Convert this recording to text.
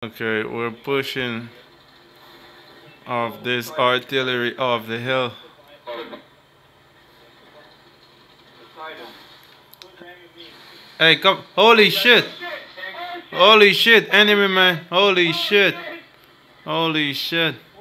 Okay, we're pushing off this artillery off the hill. Hey, come! Holy shit! Holy shit! Enemy man! Holy shit! Holy shit!